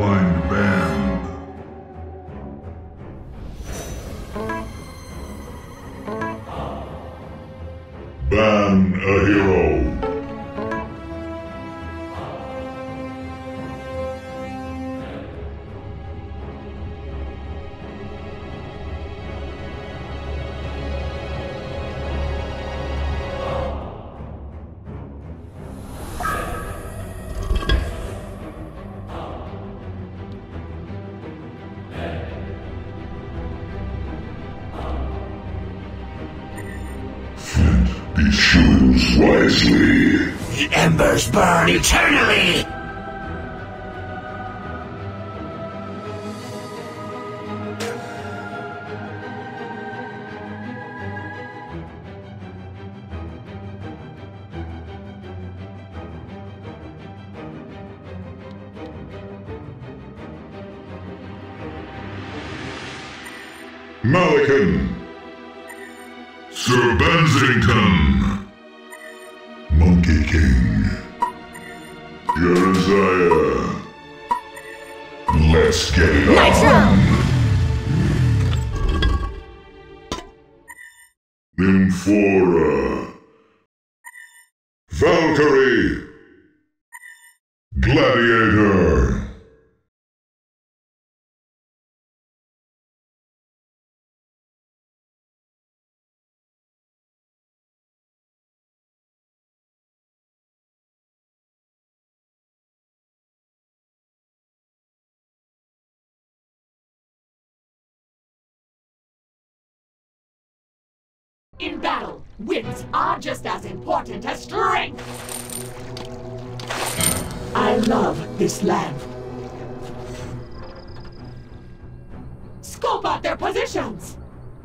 Mastermind Band. Ban a hero. Choose wisely. The embers burn eternally! Malakan, Sir Bensington, Monkey King, Jeremiah. Let's get it on. Nymphora, Valkyrie, Gladiator. In battle, wits are just as important as strength! I love this land. Scope out their positions!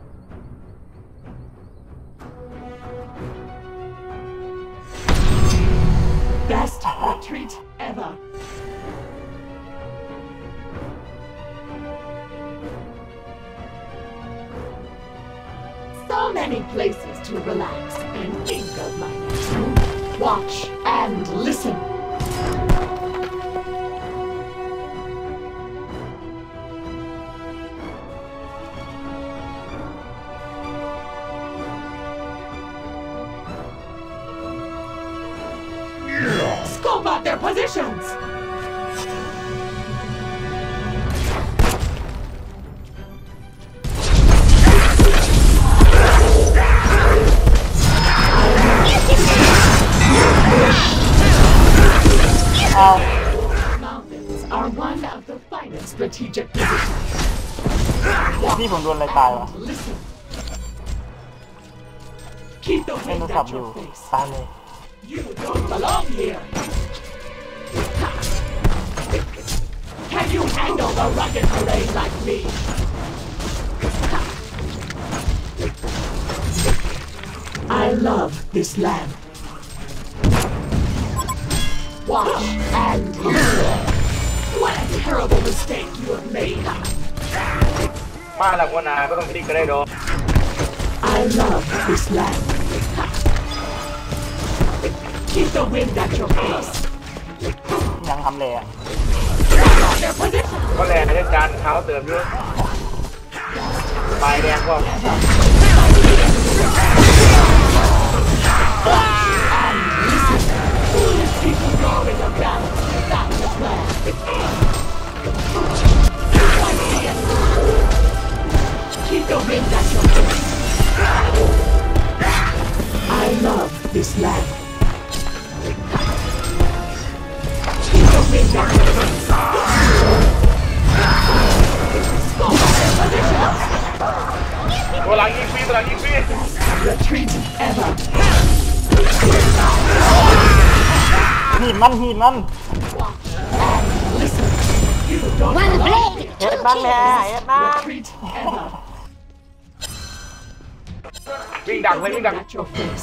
Best retreat ever. So many places to relax and think of my next move. Watch and listen. Scope out their positions! Mountains are one of the finest strategic positions. นี่ผมโดนอะไรตายวะ Listen. Keep the เล่น wind โทรศัพ at ท์อยู่ your face. ตายเลย You don't belong here. Can you handle the rugged terrain like me? I love this land. Watch and learn. What a terrible mistake you have made. มาหลักวันนาก็ต้องคิดกันได้ดอก I love this land. Keep the wind at your face. ยังทำเลยอ่ะ Their position. ก็แลในจานเท้าเติมด้วยปลายแดงก็ People go in the battle. That's the plan. Keep the wind at your face. I love this land. Keep the wind at your face. Scope out their positions. ตัวหลังยิงฟรีตัวหลังยิงฟรี Retreat ever. หีบมันหีบมัน Listen. You don't One belong blade. เฮ็ดมันแม่เฮ็ดมัน Retreat ever. วิ่งดักเลยวิ่งดัก At your face.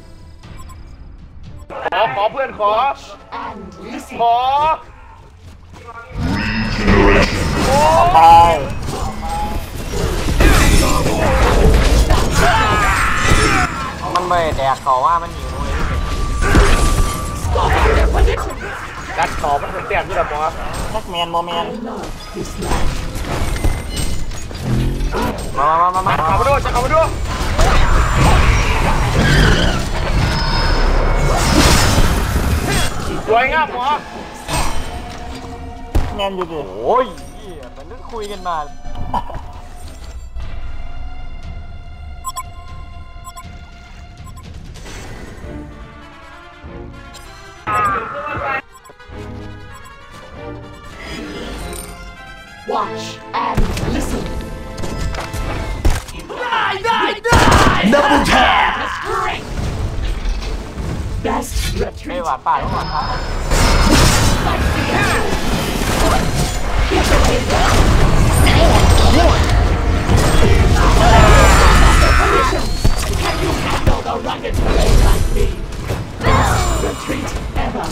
ขอเพื่อนขอ And listen. ขอตาย มันไม่แดกเขาว่ามันหิวเลย Scope out their position. กัดขอบมันเป็นแต้มที่แบบหมอแท็กแมนโมแมน Love this land. มาเข้ามาดูจะเข้ามาดูสวยงามหมอแมนอยู่ดิโอ้ยมันนึกคุยกันมา Watch and listen. Double tap! Great. Best ไม่ retreat. หวานป่าต้องหวานครับ Can you handle the rugged terrain like me? Best retreat ever.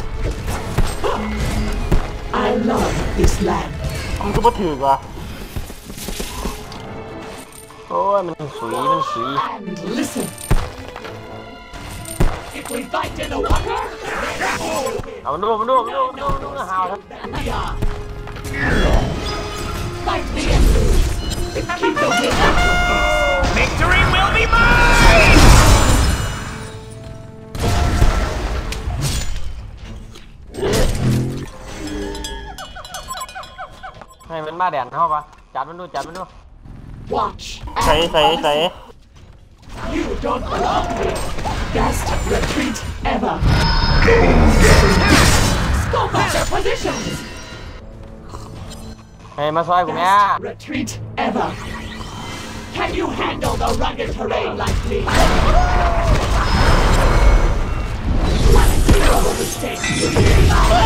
I love this land. มันก็บ่ถือกว่ะโอ้ยมันสุย And listen. If we fight in the water, เอามันดูหาวครับ we are. Fight me and lose. Keep the wind out of us. Victory will be mine! ให้มันมาแดนเข้าปะจัดมันดู Watch. ใส่ You don't belong here. Best retreat ever. Scope out their positions. ให้มาซอยกูแม่ Best retreat ever. Can you handle the rugged terrain like me? What a terrible mistake you made.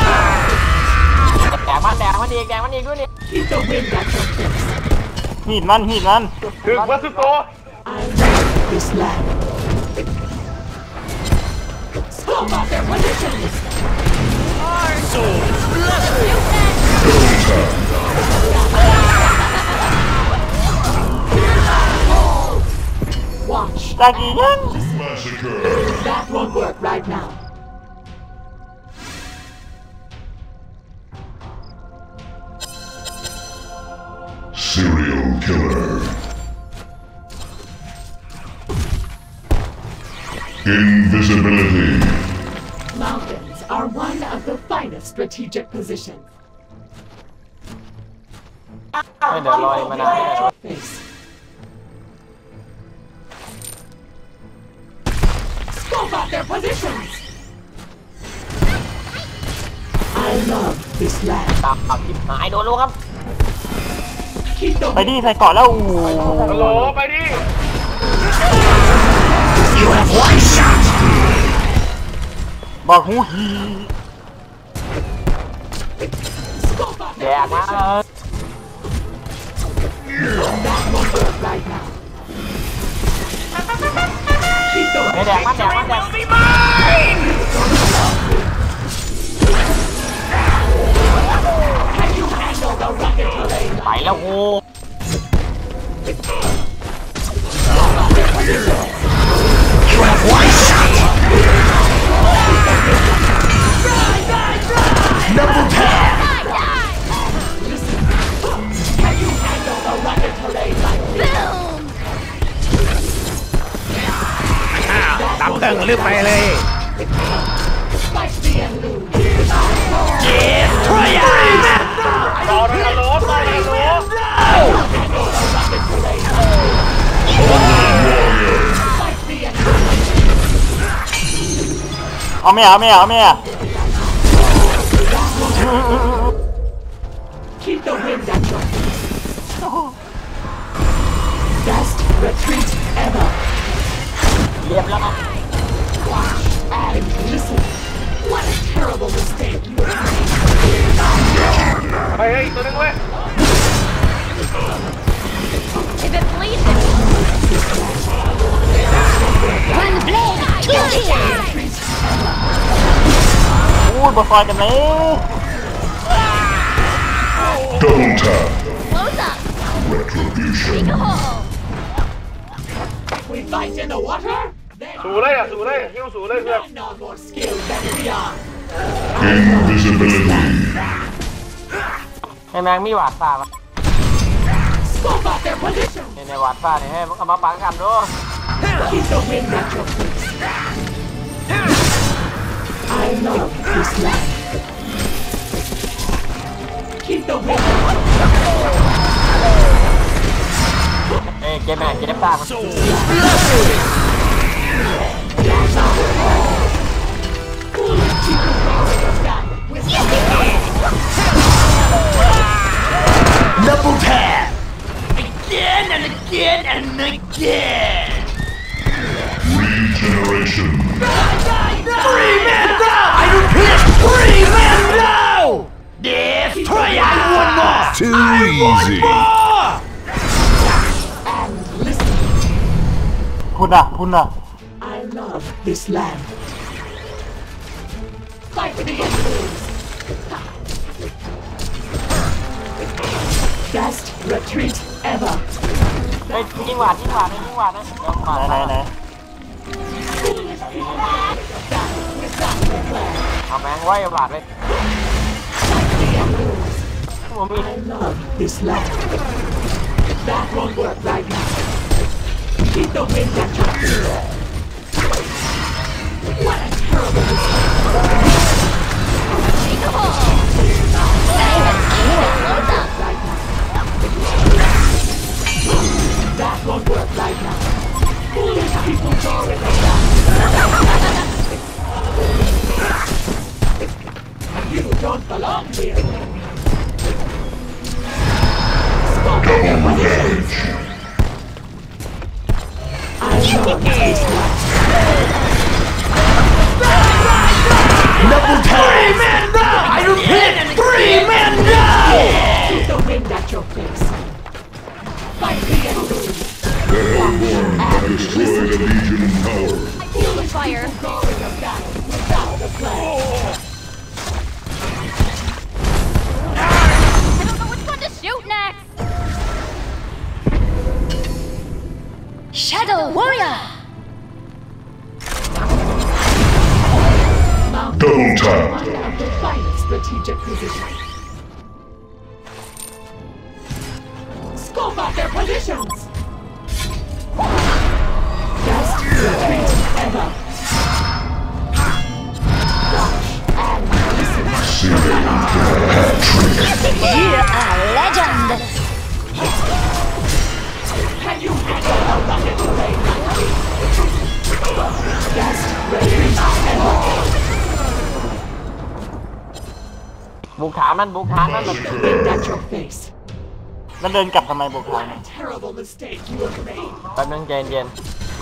แดกมันอีกด้วยนี่ Keep the wind at your face. หีดมันถึงวัตถุโต I love this land. Scope out their positions. Watch. ตากี้ยัง Massacre. That won't work right now. Serial killer. Invisibility. Mountains are one of the finest strategic positions. ไม่เดี๋ยวลอยมานาน Face. Scope out their positions. I love this land. ตามขับทิพหายโดนลูกครับ Keep the ไปดิใส่เกาะแล้วอู้ฮัลโหลไปดิ You have one shot! บอกหูฮี scope out แด their กมา positions. That won't work right now. Keep the แดกมัน Be mine! Can you handle the rugged terrain? ไปแล้วกู You have one shot! Double tap! Can you handle the rugged terrain like me? ตับเพิ่งลืมไปเลย Fight me and lose. ทรยารอเลยฮัลโหลไปฮัลโหล Fight me and lose. เอาแม่ Keep the wind at your feet. Best retreat ever. เรียบแล้วครับ Watch and listen. What a terrible mistake you have made. เฮ้ยตัวนึงเว้ย If it bleeds, run the blade. Kill it. อู้บ่ซอยกันเลย Double tap. Close up. Retribution. Oh. If we fight in the water, then สูเลยอ่ะสูเลยยิ่งสูเลยเพื่อน none are more skilled than we are. Invisibility. ให้แมงมีหวาดฟ้าปะ Scope out their position. ในหวาดฟ้าเนี่ยให้เอามาปังกันด้วย Keep the wind at your face. I love this land. Keep the wind at your face. เอ้ยเกมแม่เกมตามัน Double tap! Again and again and again! Regeneration. 3 men down! I repeat, 3 men down! Destroyer! I want more! Too I want easy. more! Listen, คุณอ่ะ I love this land. Fight to the end. Best retreat ever. เฮ้ยยิงหวาดนะเดี๋ยวหวาดไหนเอาแมงไว้หวาดเลยผมมี I love this land. That won't work right now. Keep the wind at your feet. What a terrible mistake. That won't work right now. Foolish people go in the back. You don't belong here. Double damage. I love this land. Double tap! 3 men down! I repeat, 3 men down! Keep the wind at your face. Fight the enemy. The Hellborn have destroyed a Legion tower. I feel the fire. Go in the battle without the plan. I don't know which one to shoot next. Shadow Warrior. Double tap. Find out the final strategic position. Scope out their positions. Best retreat ever. Watch and listen. Serial killer hat trick. You are legend. Can you handle a rocket blade? Best retreat ever. บุกฐานมันแบบ Wind at your face. แล้วเดินกลับทำไมบุกทาง What a terrible mistake you have made. แป๊บนึงเย็น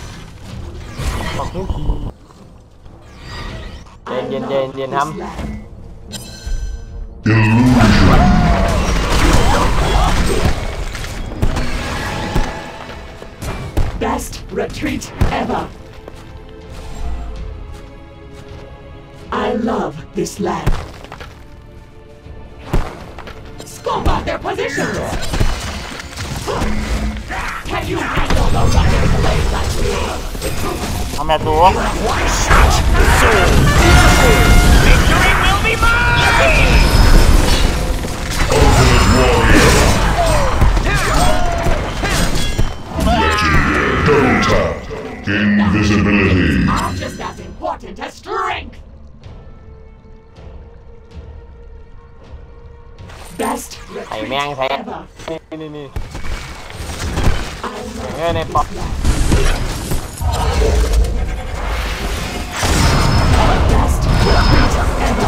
ทำ Illusion. Best retreat ever. I love this land. Scope out their positions. Can you handle the rocket blade like me? เอาแม่ตัว Victory will be mine! Ultimate warrior. Legendary. Double tap. Invisibility. I'm just as important as strength. Best ไอ้ retreat แมงแท้ ever. นี่ I love ในป๊อป Best retreat ever.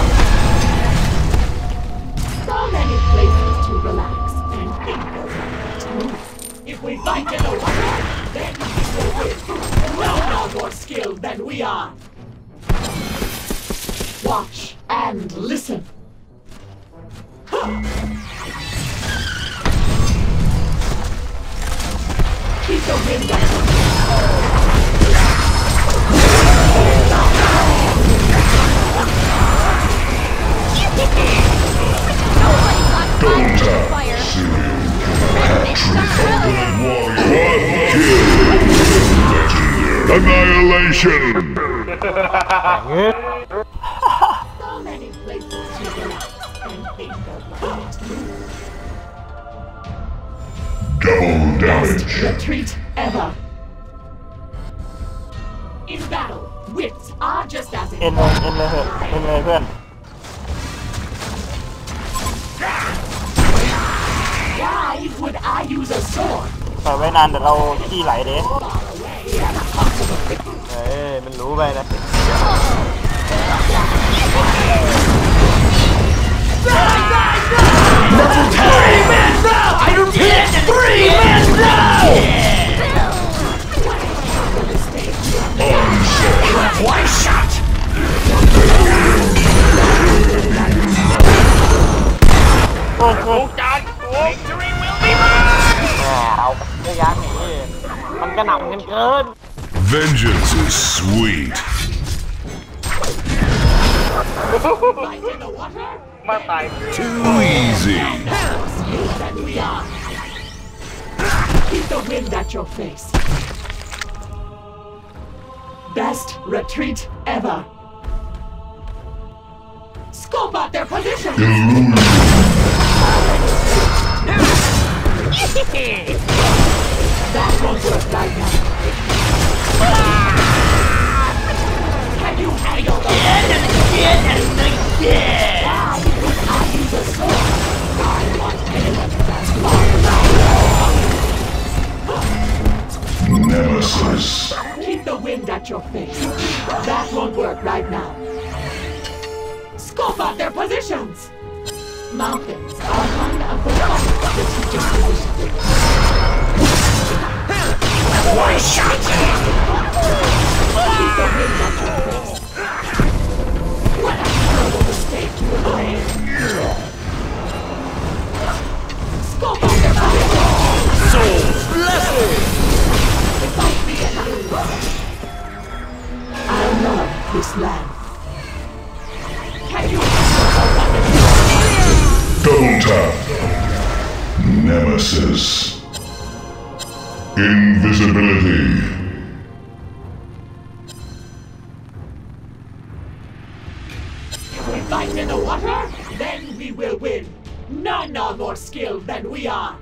So many places to relax and think about. If we fight in a war, then we will win. No one more skilled than we are. Watch and listen. Keep the wind up. Double tap. Fire. Serial killer hat trick. Ultimate warrior. One kill. Legendary. Annihilation. So many Double Best damage. retreat ever. In battle, wits are just as เอ็นเลย important. เอ็นเลยเหอะเอ็นเลยเพื่อน Why would I use a sword? ปล่อยไว้นานเดี๋ยวเราขี้ไหลเด้เฮ้ยมันรู้ไปนะ Three men now! I repeat, 3 men now! One shot! โอ้ยโอ้ย Victory will be mine! เอาไม่ยักหนีมันกระหน่ำกันเกิน Vengeance is sweet. Light in the water? มาตาย Too easy. Than we are. Keep the wind at your face. Best retreat ever. Scope out their positions. Illusion. That won't work right now. Can you handle the Nemesis. Keep the wind at your face. That won't work right now. Scope out their positions. Mountains are one of the strategic positions. One shot! Keep the wind at your face. What a terrible mistake you have made. Scope out their positions. Souls blessed! I love this land. Can you Double tap. Nemesis. Invisibility. If we fight in the water, then we will win. None are more skilled than we are.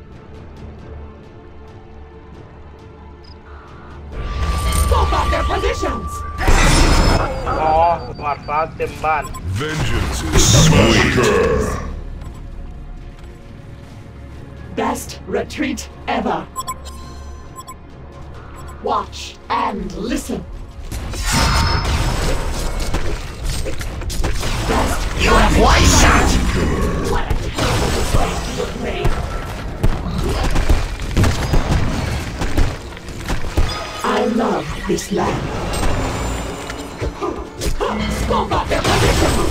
Scope out their positions. อ๋อหวาดฟ้าเต็มบ้าน Vengeance is sweet. Best retreat ever. Watch and listen. Best You have one shot! What a terrible mistake you have made. I love this land. Scope out their positions.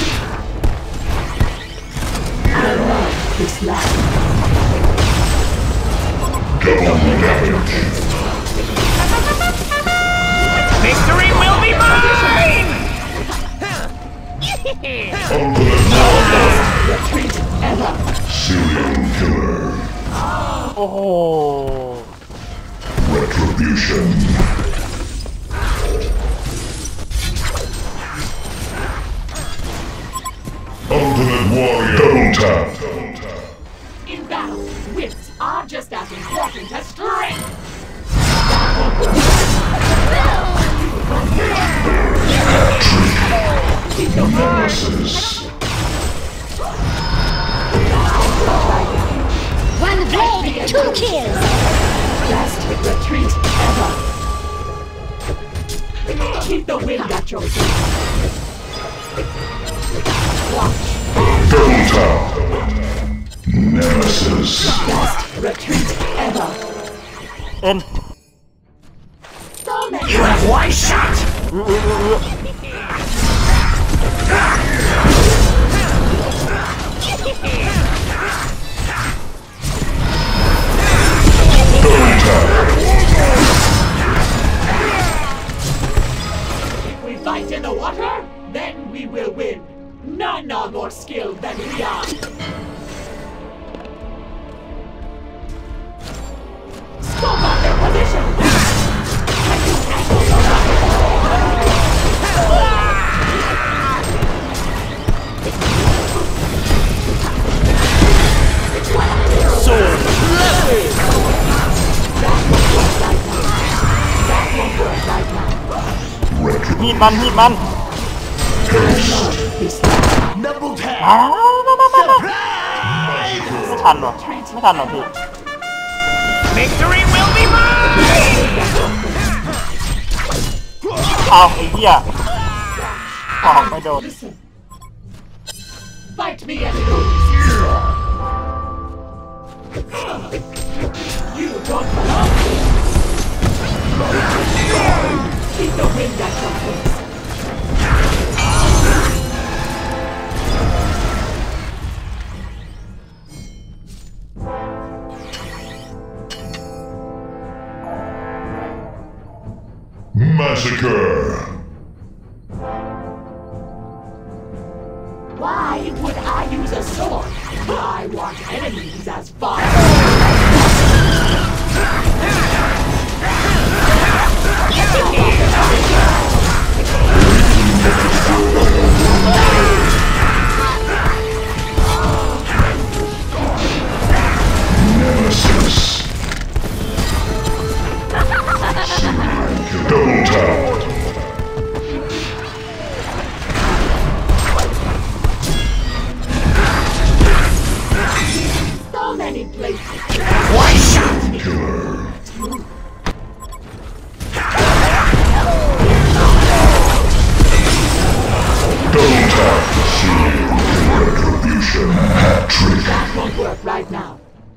I love this land. Double damage. Victory will be mine! Ultimate warrior. Retreat ever. Serial killer. โอ้โห Retribution. Ultimate warrior. Double tap. In battle, wits are just as important as strength. Nemesis. One blade, 2 kills. Best retreat ever. Keep the wind at your feet. Double tap. Nemesis. Best retreat ever. เอ็น So many. You have one shot! Double tap. If we fight in the water, then we will win. None are more skilled than we are. Scope out their position. Can you handle the Souls blessed! ฮีดมัน Double tap. ไม่ทันหรอพี่ Victory will be mine. เอาไอ้เหี้ยออกไม่โดน Listen. Fight me and lose. You don't belong here. Keep the wind at your face. Massacre. Why would I use a sword? I want enemies as far. Nemesis. Double tap. So many places. Killer. Double tap. Shield. Retribution. Hat trick. That won't work right now.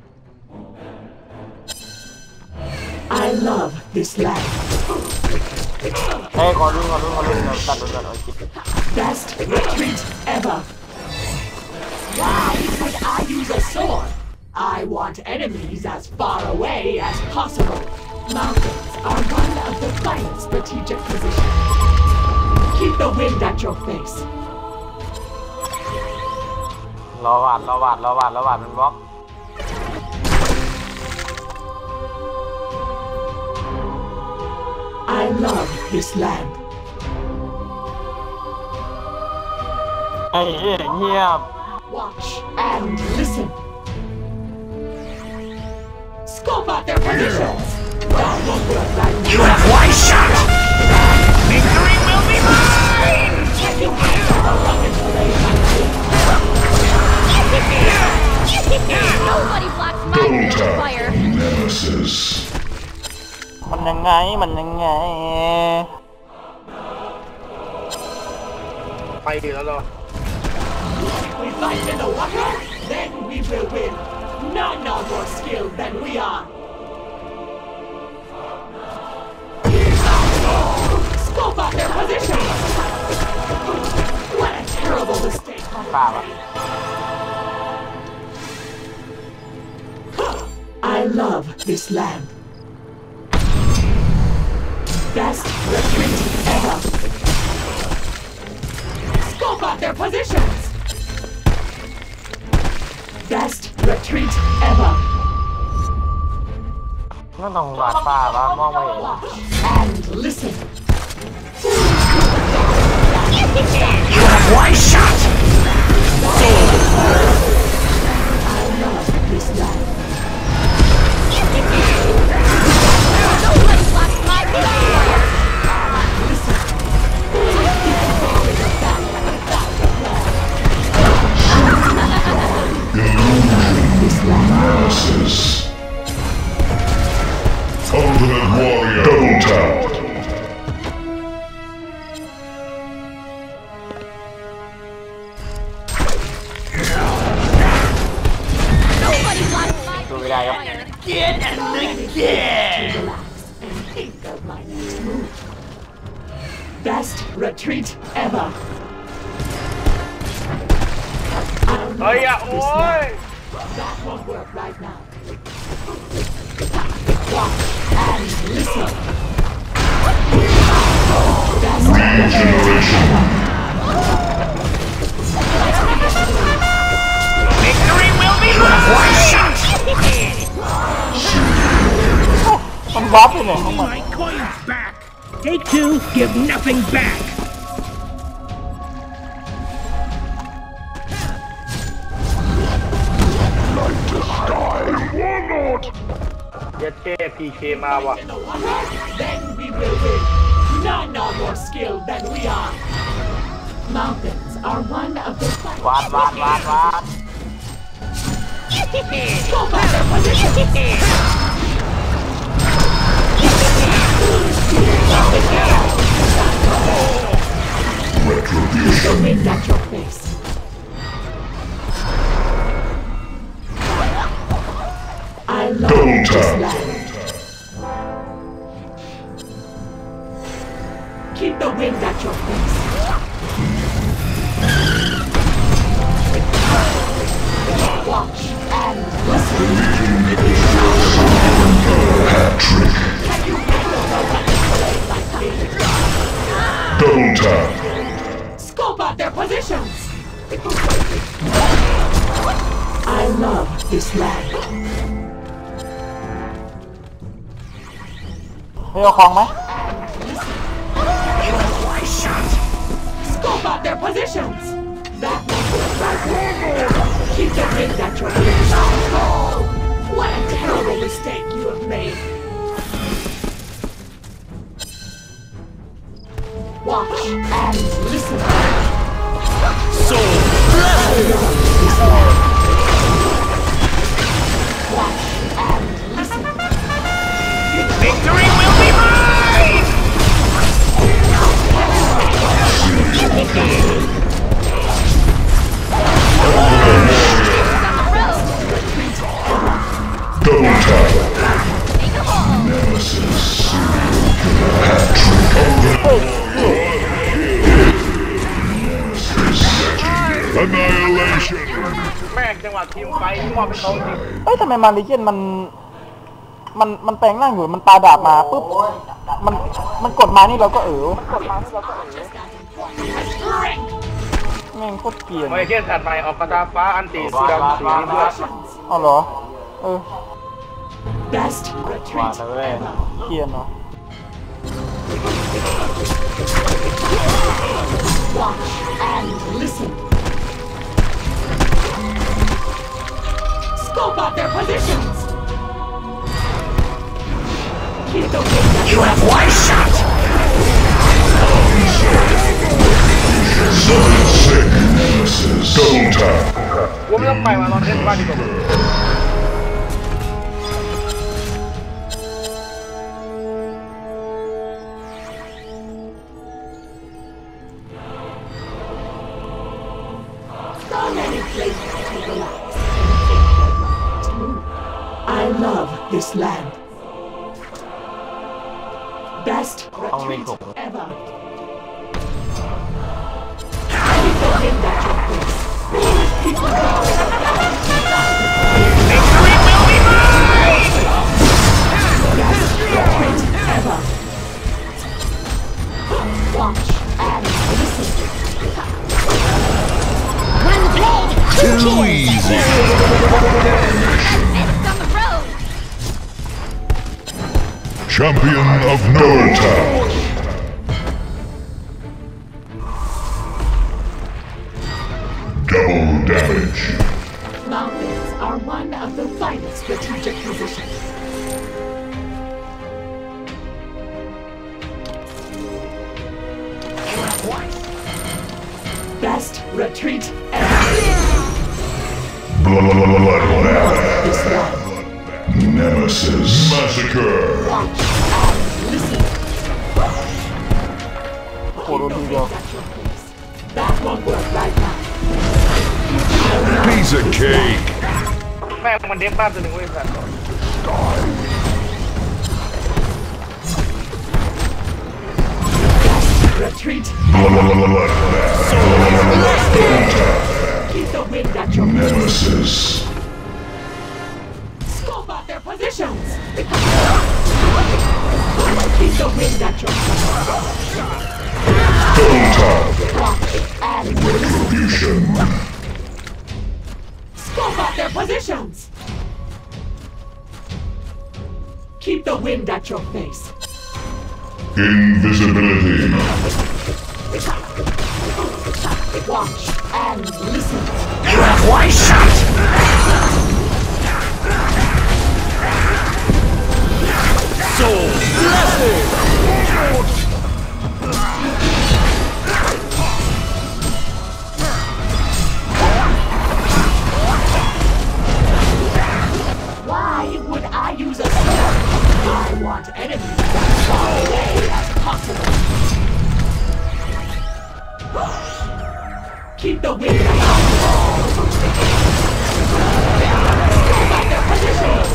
I love this land. เฮ้ยขอลุ้นเราตัดโดนกันเอาคิด Best retreat ever. Why would I use a sword? I want enemies as far away as possible. Mountains are one of the finest strategic positions. Keep the wind at your face. รอวาดมันบล็อก I love this land. ไอ้เหี้ย Watch and listen. Scope out their positions. That won't work right now. You have one shot. Victory will be mine. Nobody blocks my Double tap. fire. Nemesis. มันยังไงไปดีแล้วเหรอ If we fight in the water, then we will win. None are more skilled than we are. Scope out their position. What a terrible mistake. ป่าวะ I love this land. Best retreat ever. Scope out their positions. Best retreat ever. ไม่ต้องวาดป่าวะมองไม่เห็น Watch and listen. You have one shot. I love this land. Nobody blocks my fire. Nemesis. Ultimate Warrior. Double tap. Nobody blocks my ดูไม่ได้ครับ fire. Again and again. Relax and think of my next move. Best retreat ever. เฮ้ยอ่ะโอ้ย That won't work right now. Watch and listen. Best Regeneration. Victory will be mine. One shot. มันวับไปไหนของมัน My coins back. Take two. Give nothing back. Warlord. เย็ดเท่พีเคมาว่ะ in the water, then we will win. None are more skilled than วาด Scope out their positions! The wind at your face. I love this land. Keep the wind at your face. Watch and listen. Hat-trick. Can you handle the weapons like me? Double tap. Scope out their positions! I love this land. เฮ้ยเอาของไหม Scope out their positions! That one was right. Keep the wind at your face. What a terrible mistake you have made. Watch and listen. Soul Watch and listen. victory will be mine! Double tap. Nemesis serial killer. Hat-trick of the Annihilation. แม่งจังหวะทีมไฟที่มอบให้เขาจริงเอ้ยทำไมมาริเจนมันแปลงร่างอยู่มันปาดาบมาปุ๊บมันกดมานี่เราก็แม่งโคตรเกลียนมาเลเซียถัดไปออกกระตาฟ้าอันตีสีดำสีนี้ด้วยอ๋อเหรอ Best วา retreat ดเลย ever. เกลียนเนาะ Watch and listen. Scope out their positions. Keep the wind at your One shot! Sick Nemesis. Double tap. กูไม่ต้องไปมาลองเล่นบ้านดีกว่า so many places to relax. I love this land. Best retreat ever. Keep the wind at your face. Victory will be mine! Best retreat ever. Watch and listen. Run the blade! Too easy. It's on the road! Champion of Nortown. Double damage. Mountains are one of the finest strategic positions. Best retreat ever. Bloodbath. This land. Nemesis. Massacre. Watch and listen. โคตรดีเดียว At your face. That won't work right now. Piece of cake. แม่งมันเด้งบ้านตัวหนึ่งเว้ยสัตว์ Retreat. Bloodbath. Keep the wind at your face. Nemesis. Scope out their positions. Keep the wind at your face. Double tap. Watch and Retribution. scope out their positions. Keep the wind at your face. Invisibility. Watch and listen. You have one shot! Soul blessing! Keep the wind out. Back their positions.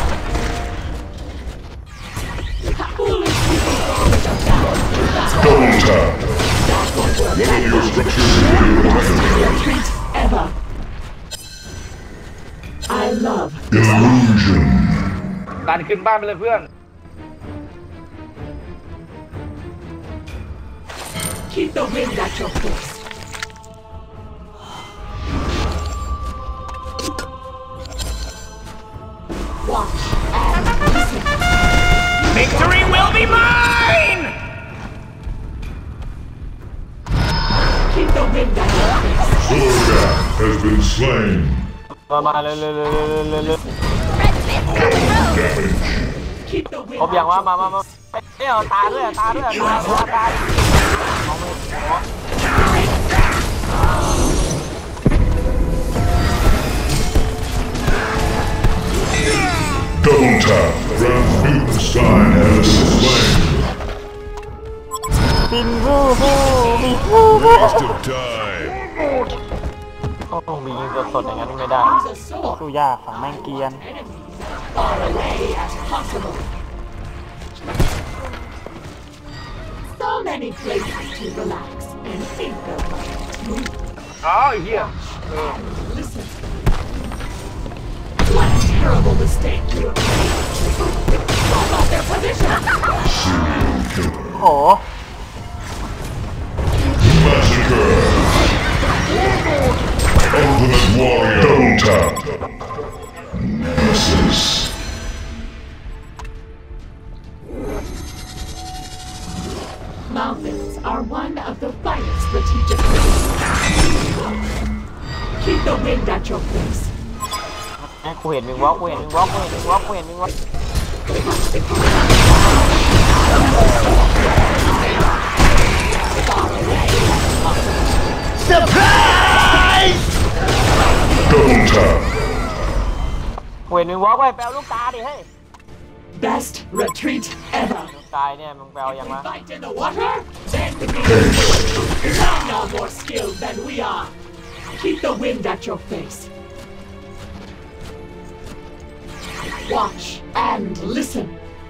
Foolish people always abound. Double tap. One of your structures will be Retreat ever. I love illusion. ดันขึ้นบ้านไปเลยเพื่อน keep the wind at your face. Watch and listen. Victory will be mine! Keep the wind at your face. Zodiac has been slain. มาเร็ว Damage. Keep the wind ผมอย่างว่า at your มาเอ้ยตาด้วยตา Double tap. Rasputin has been slain. บินรูบูบินรูบู Waste of time. โอ้มียิงสดๆอย่างนั้นไม่ได้ Use a sword. สู้ยากฝั่งแม่งเกรียน Enemies far away as possible. So many places to relax and think of life. อ๋อไอ้เหี้ย Listen. What a terrible mistake you have made. Drop off their position. โอ้ Massacre. Ultimate warrior. Double tap. Nemesis. Mountains are one of the finest strategic ways. Keep the wind at your face. กูเห็นวิงวอล์ก Surprise! Double tap. กูเห็นวิงวอล์กไว้แปลลูกตาดิเฮ้ย Best retreat ever. ตายเนี่ยมึงแปลยังมา Fight in the water? Then we You're no more skilled than we are. Keep the wind at your face. Watch and listen.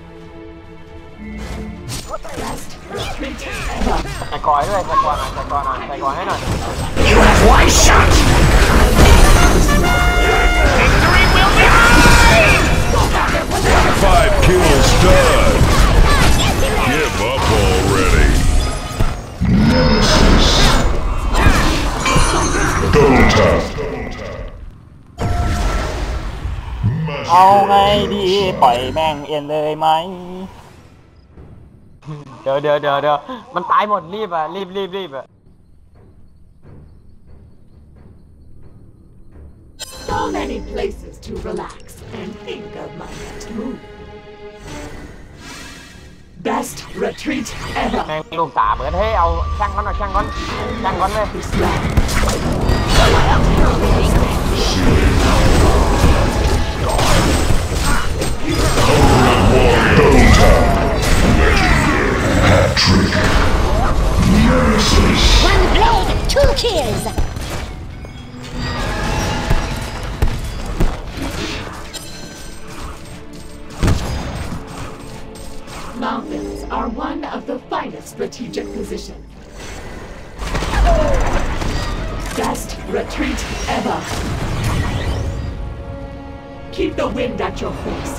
Best retreat ever. ใส่กอยด้วยใส่กอยให้หน่อย You have one shot! Victory will be mine! 5 kills done. Give up already. Nemesis. Double tap. เอาไงดีปล่อยแม่งเอ็นเลยไหมเดี๋ยวมันตายหมดรีบอ่ะรีบอ่ะ So many places to relax and think of my next move. Best retreat แม่ง ever. ลูกตาเบิดเฮ้ยเอาช่างก่อนเลย This land. Double tap. Legendary hat trick. Nemesis. One blade, 2 kills. Mountains are one of the finest strategic positions. Best retreat ever. Keep the wind at your face.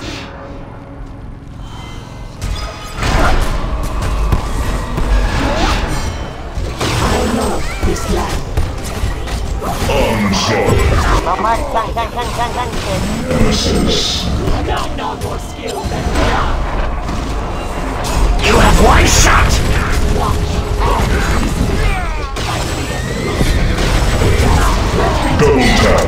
I love this land. Onslaught. มาช่างเก่ง Nemesis. Not no more skill than we are. You have one shot! Double tap.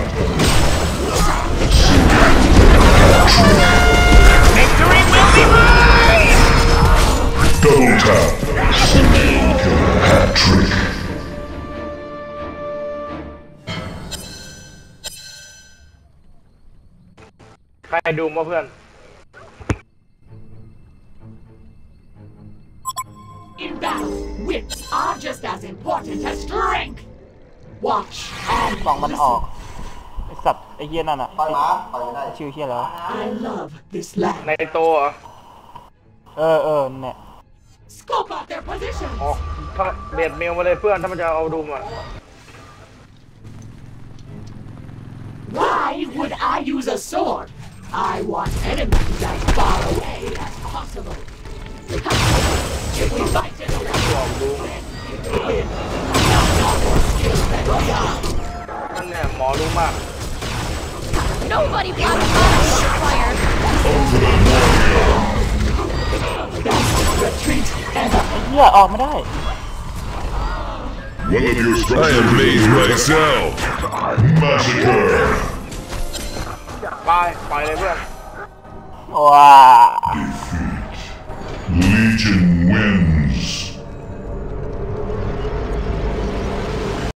Victory will be mine! Double tap. Single killer hat trick. ใครดูมาเพื่อน In battle, wits are just as important as strength. Watch and กล่องมันออก listen. ไอสัตว์ไอเฮียนั่นอะชื่อเฮียแล้ว I love this land. ในโตเหรอเนี่ย Scope out their position. อ๋อถ้าเบียดเมลมาเลยเพื่อนถ้ามันจะเอาดูมอ่ะ Why would I use a sword? I want enemies as far away as possible. If we fight in a win. นั่นเนี่ยหมอรู้มาก Nobody blocks my fire. Retreat ever. ไอเฮียออกไม่ได้ One of your structures I am made myself. massacre. ไปเลยเพื่อนว้า